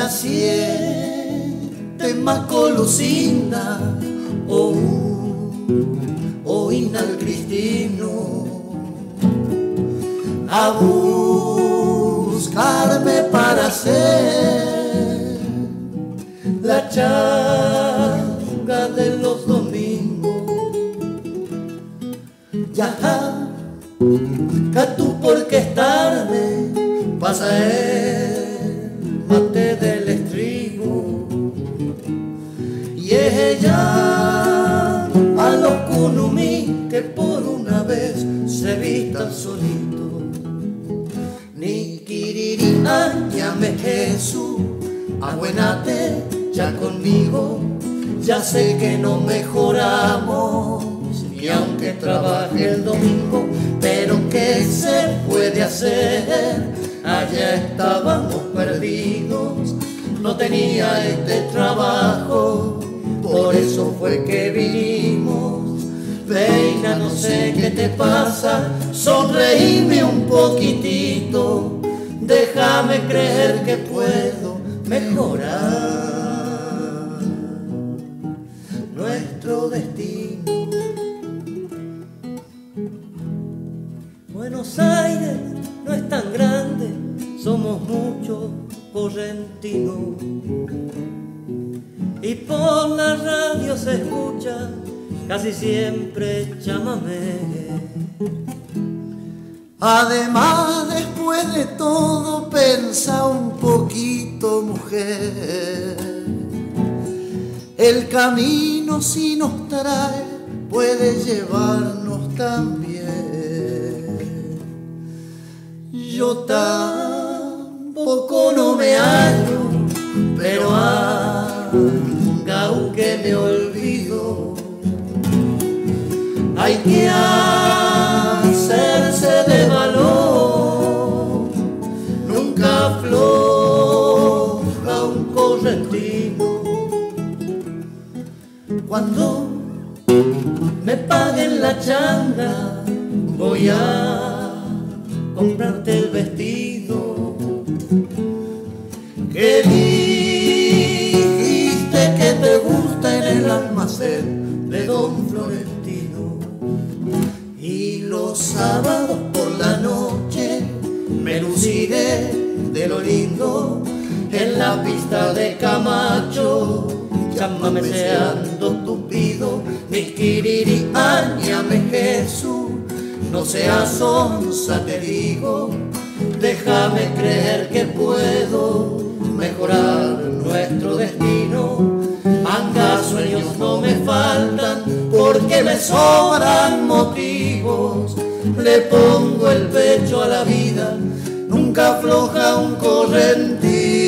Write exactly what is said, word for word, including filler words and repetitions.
naciente Macolucinda o o Inal Cristino a buscarme para hacer la changa de los domingos. Ya, Catu, porque es tarde, pasa el mate del estribo y ella a los kunumí que por una vez se vistan solitos. Ni kiriri, añame Jesús, abuenate ya conmigo, ya sé que no mejoramos, y aunque trabaje el domingo, pero ¿qué se puede hacer? Allá estábamos perdidos, no tenía este trabajo, por eso fue que vinimos. Veina, no sé qué te pasa, sonreíme un poquitito, déjame creer que puedo mejorar nuestro destino. Buenos Aires no es tan grande, somos muchos correntinos y por la radio se escucha casi siempre chamamé. Además, después de todo, pensa un poquito, mujer. El camino si nos trae puede llevarnos también. Yo tampoco no me hallo, pero aunque me olvido, hay que hacerse de valor, nunca afloja un correntino. Cuando me paguen la changa, voy a comprarte el vestido que dijiste que te gusta en el almacén de Don Florentino. Y los sábados por la noche me luciré de lo lindo en la pista de Camacho, chamameceando tupido. Mi kiriri, añame Jesús, no seas onza, te digo, déjame creer que puedo mejorar nuestro destino. Anga, sueños no me faltan porque me sobran motivos. Le pongo el pecho a la vida, nunca afloja un correntino.